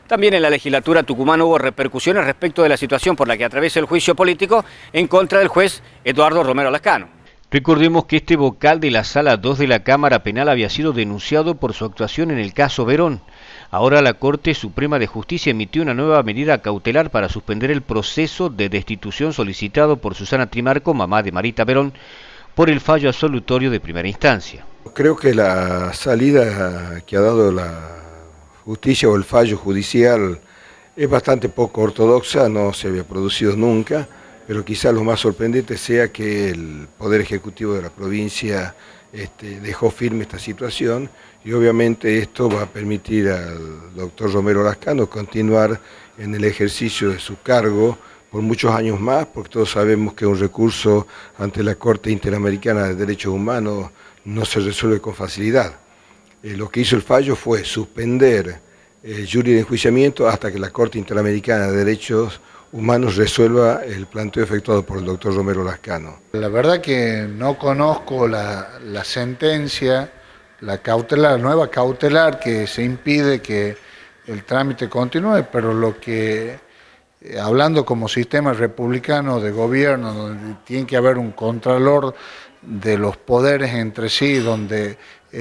También en la legislatura tucumana hubo repercusiones respecto de la situación por la que atraviesa el juicio político en contra del juez Eduardo Romero Lascano. Recordemos que este vocal de la Sala 2 de la Cámara Penal había sido denunciado por su actuación en el caso Verón. Ahora la Corte Suprema de Justicia emitió una nueva medida cautelar para suspender el proceso de destitución solicitado por Susana Trimarco, mamá de Marita Verón, por el fallo absolutorio de primera instancia. Creo que la salida que ha dado la justicia o el fallo judicial es bastante poco ortodoxa, no se había producido nunca, pero quizá lo más sorprendente sea que el Poder Ejecutivo de la provincia dejó firme esta situación y obviamente esto va a permitir al doctor Romero Lascano continuar en el ejercicio de su cargo por muchos años más, porque todos sabemos que un recurso ante la Corte Interamericana de Derechos Humanos no se resuelve con facilidad. Lo que hizo el fallo fue suspender el jury de enjuiciamiento hasta que la Corte Interamericana de Derechos Humanos resuelva el planteo efectuado por el doctor Romero Lascano. La verdad que no conozco la sentencia, la nueva cautelar que se impide que el trámite continúe, pero lo que, hablando como sistema republicano de gobierno, donde tiene que haber un contralor de los poderes entre sí, donde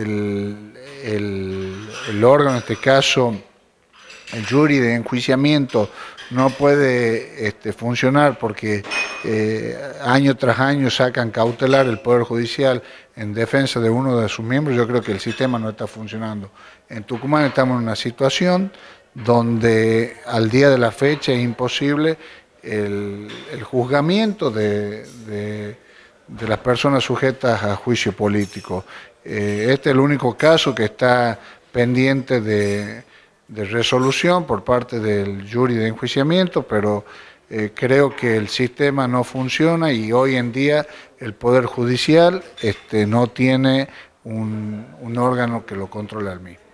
el órgano, en este caso el jury de enjuiciamiento, no puede funcionar porque año tras año sacan cautelar el Poder Judicial en defensa de uno de sus miembros. Yo creo que el sistema no está funcionando. En Tucumán estamos en una situación donde al día de la fecha es imposible el juzgamiento de las personas sujetas a juicio político. Este es el único caso que está pendiente de resolución por parte del jury de enjuiciamiento, pero creo que el sistema no funciona y hoy en día el Poder Judicial no tiene un órgano que lo controle al mismo.